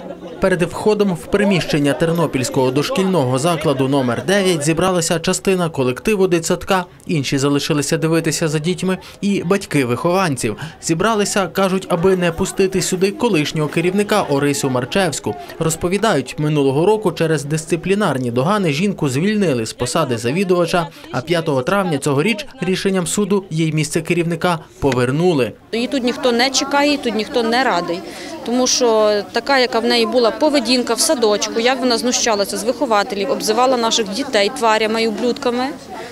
Перед входом в приміщення Тернопільського дошкільного закладу номер 9 зібралася частина колективу дитсадка, інші залишилися дивитися за дітьми і батьки вихованців. Зібралися, кажуть, аби не пустити сюди колишнього керівника Орисю Марчевську. Розповідають, минулого року через дисциплінарні догани жінку звільнили з посади завідувача, а 5 травня цьогоріч рішенням суду їй місце керівника повернули. Її тут ніхто не чекає, її тут ніхто не радий. Тому що така, яка в неї була поведінка в садочку, як вона знущалася з вихователів, обзивала наших дітей тварями і ублюдками,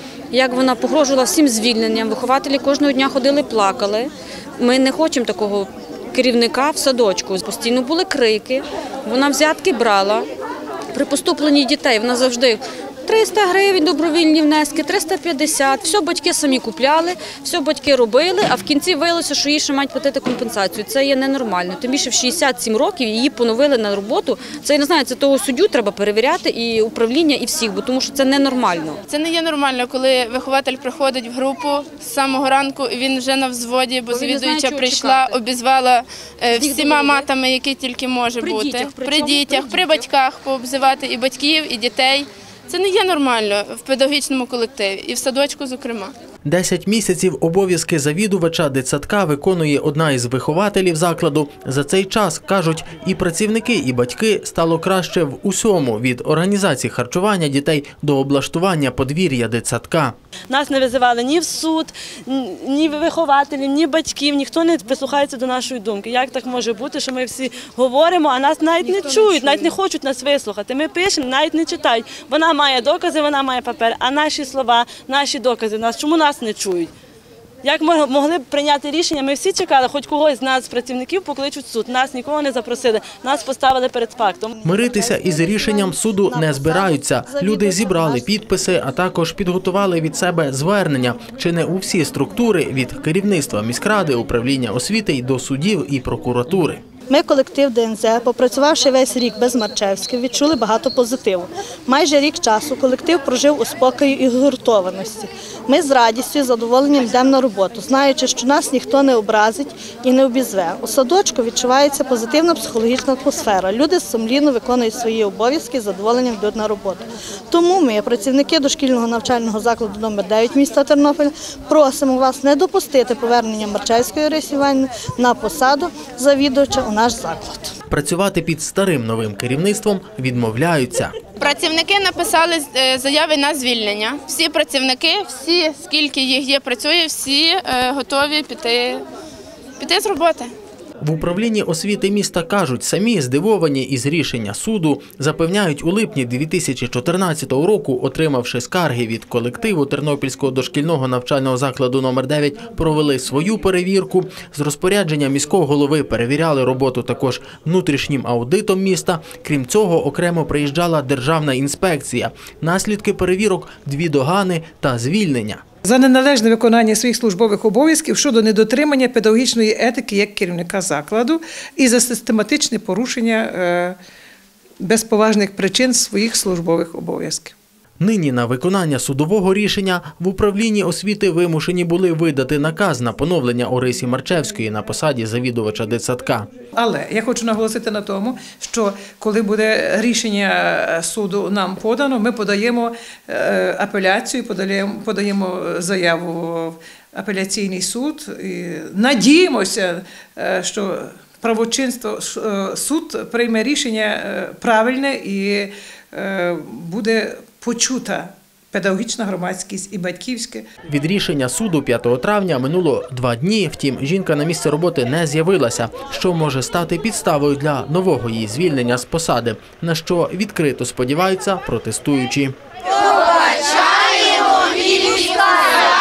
як вона погрожувала всім звільненням. Вихователі кожного дня ходили, плакали. Ми не хочемо такого керівника в садочку. Постійно були крики, вона взятки брала. При поступленні дітей вона завжди 300 гривень добровільні внески, 350. Все батьки самі купляли, все батьки робили, а в кінці виявилося, що їй ще мають платити компенсацію. Це є ненормально. Тим більше в 67 років її поновили на роботу. Це, я не знаю, це того суддю треба перевіряти, і управління, і всіх, бо тому що це ненормально. Це не є нормально, коли вихователь приходить в групу з самого ранку, і він вже на взводі, бо завідуюча прийшла, обізвала всіма матами, які тільки може бути. При дітях, при батьках пообзивати і батьків, і дітей. Це не є нормально в педагогічному колективі і в садочку, зокрема. 10 місяців обов'язки завідувача дитсадка виконує одна із вихователів закладу. За цей час, кажуть, і працівники, і батьки стало краще в усьому – від організації харчування дітей до облаштування подвір'я дитсадка. Нас не визивали ні в суд, ні вихователів, ні батьків, ніхто не прислухається до нашої думки. Як так може бути, що ми всі говоримо, а нас навіть не чують, навіть не хочуть нас вислухати. Ми пишемо, навіть не читають. Вона має докази, вона має папер, а наші слова, наші докази, чому нас не чують? Як могли б прийняти рішення? Ми всі чекали, хоч когось з нас, працівників, покличуть в суд. Нас нікого не запросили, нас поставили перед фактом. Миритися із рішенням суду не збираються. Люди зібрали підписи, а також підготували від себе звернення. Чи не у всі структури – від керівництва міськради, управління освіти й до судів і прокуратури. Ми, колектив ДНЗ, попрацювавши весь рік без Марчевської, відчули багато позитиву. Майже рік часу колектив прожив у спокої і згуртованості. Ми з радістю і задоволенням йдемо на роботу, знаючи, що нас ніхто не образить і не обізве. У садочку відчувається позитивна психологічна атмосфера. Люди сумлінно виконують свої обов'язки і з задоволенням йдуть на роботу. Тому ми, працівники дошкільного навчального закладу номер 9 міста Тернополя, просимо вас не допустити повернення Марчевської Орисі Іванівни на посаду завідувача у наш заклад. Працювати під старим новим керівництвом відмовляються. Працівники написали заяви на звільнення. Всі працівники, всі, скільки їх є, працює, всі готові піти з роботи. В управлінні освіти міста кажуть, самі здивовані із рішення суду. Запевняють, у липні 2014 року, отримавши скарги від колективу Тернопільського дошкільного навчального закладу номер 9, провели свою перевірку. З розпорядження міського голови перевіряли роботу також внутрішнім аудитом міста. Крім цього, окремо приїжджала державна інспекція. Наслідки перевірок – 2 догани та звільнення. За неналежне виконання своїх службових обов'язків щодо недотримання педагогічної етики як керівника закладу і за систематичне порушення без поважних причин своїх службових обов'язків. Нині на виконання судового рішення в управлінні освіти вимушені були видати наказ на поновлення Орисі Марчевської на посаді завідувача дитсадка. Але я хочу наголосити на тому, що коли буде рішення суду нам подано, ми подаємо апеляцію, подаємо заяву в апеляційний суд і надіємося, що правочинство, суд прийме рішення правильне і буде почута педагогічна громадськість і батьківське. Від рішення суду 5 травня минуло 2 дні, втім, жінка на місце роботи не з'явилася, що може стати підставою для нового її звільнення з посади, на що відкрито сподіваються протестуючі. Побачаємо, міська